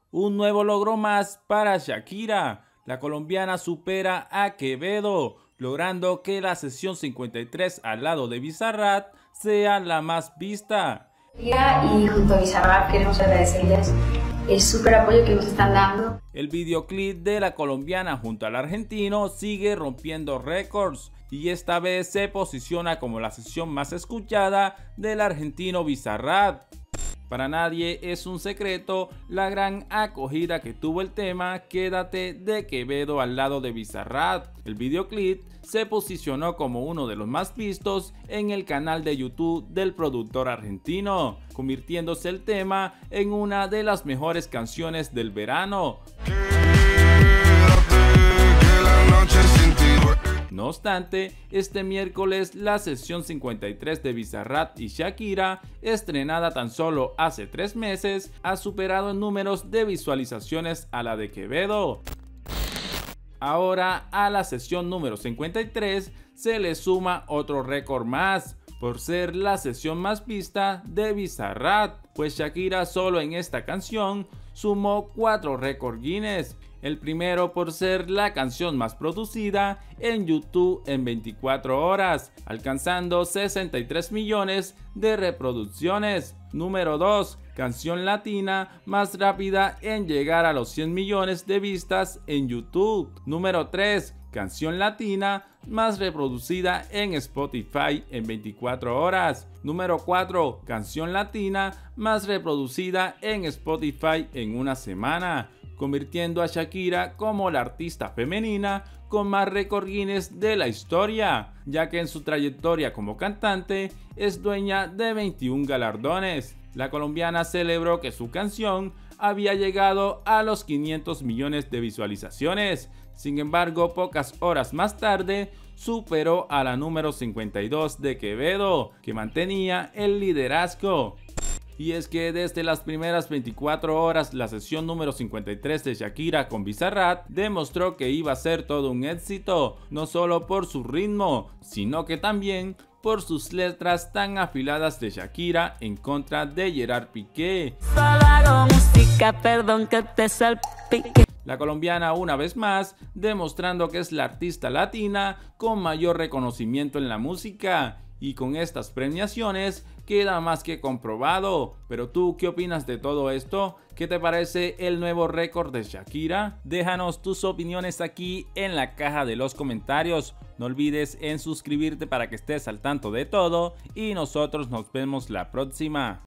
Un nuevo logro más para Shakira. La colombiana supera a Quevedo, logrando que la sesión 53 al lado de Bizarrap sea la más vista. Y junto a Bizarrap queremos agradecerles el súper apoyo que nos están dando. El videoclip de la colombiana junto al argentino sigue rompiendo récords y esta vez se posiciona como la sesión más escuchada del argentino Bizarrap. Para nadie es un secreto la gran acogida que tuvo el tema Quédate de Quevedo al lado de Bizarrap. El videoclip se posicionó como uno de los más vistos en el canal de YouTube del productor argentino, convirtiéndose el tema en una de las mejores canciones del verano. No obstante, este miércoles la sesión 53 de Bizarrap y Shakira, estrenada tan solo hace 3 meses, ha superado en números de visualizaciones a la de Quevedo. Ahora a la sesión número 53 se le suma otro récord más, por ser la sesión más vista de Bizarrap, pues Shakira solo en esta canción sumó 4 récords Guinness. El primero por ser la canción más producida en YouTube en 24 horas, alcanzando 63 millones de reproducciones. Número 2, canción latina más rápida en llegar a los 100 millones de vistas en YouTube. Número 3, canción latina más reproducida en Spotify en 24 horas. Número 4, canción latina más reproducida en Spotify en una semana, convirtiendo a Shakira como la artista femenina con más récord Guinness de la historia, ya que en su trayectoria como cantante es dueña de 21 galardones. La colombiana celebró que su canción había llegado a los 500 millones de visualizaciones. Sin embargo, pocas horas más tarde superó a la número 52 de Quevedo, que mantenía el liderazgo. Y es que desde las primeras 24 horas la sesión número 53 de Shakira con Bizarrap demostró que iba a ser todo un éxito, no solo por su ritmo, sino que también por sus letras tan afiladas de Shakira en contra de Gerard Piqué. Solo hago música, perdón que te salpique. La colombiana una vez más demostrando que es la artista latina con mayor reconocimiento en la música. Y con estas premiaciones queda más que comprobado. Pero tú, ¿qué opinas de todo esto? ¿Qué te parece el nuevo récord de Shakira? Déjanos tus opiniones aquí en la caja de los comentarios. No olvides en suscribirte para que estés al tanto de todo y nosotros nos vemos la próxima.